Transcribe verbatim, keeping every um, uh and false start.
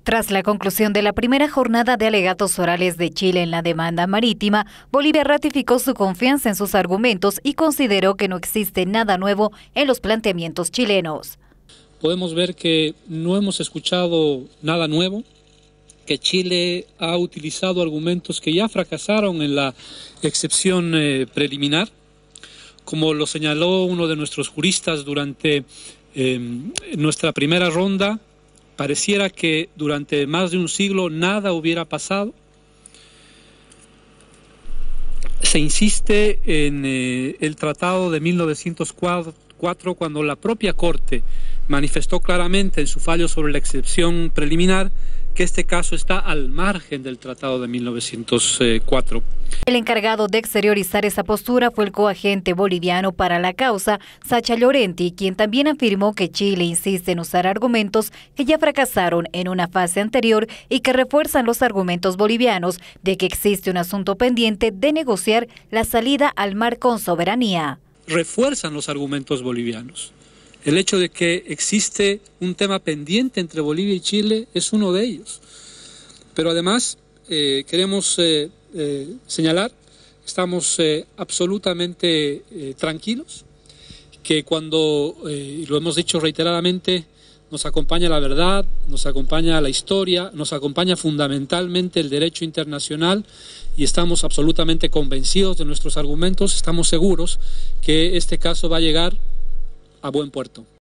Tras la conclusión de la primera jornada de alegatos orales de Chile en la demanda marítima, Bolivia ratificó su confianza en sus argumentos y consideró que no existe nada nuevo en los planteamientos chilenos. Podemos ver que no hemos escuchado nada nuevo, que Chile ha utilizado argumentos que ya fracasaron en la excepción eh, preliminar, como lo señaló uno de nuestros juristas durante eh, nuestra primera ronda. Pareciera que durante más de un siglo nada hubiera pasado. Se insiste en eh, el Tratado de mil novecientos cuatro, cuando la propia Corte manifestó claramente en su fallo sobre la excepción preliminar que este caso está al margen del Tratado de mil novecientos cuatro. El encargado de exteriorizar esa postura fue el coagente boliviano para la causa, Sacha Llorenti, quien también afirmó que Chile insiste en usar argumentos que ya fracasaron en una fase anterior y que refuerzan los argumentos bolivianos de que existe un asunto pendiente de negociar la salida al mar con soberanía. Refuerzan los argumentos bolivianos. El hecho de que existe un tema pendiente entre Bolivia y Chile es uno de ellos. Pero además eh, queremos eh, eh, señalar, estamos eh, absolutamente eh, tranquilos, que cuando, eh, lo hemos dicho reiteradamente, nos acompaña la verdad, nos acompaña la historia, nos acompaña fundamentalmente el derecho internacional y estamos absolutamente convencidos de nuestros argumentos, estamos seguros que este caso va a llegar a buen puerto.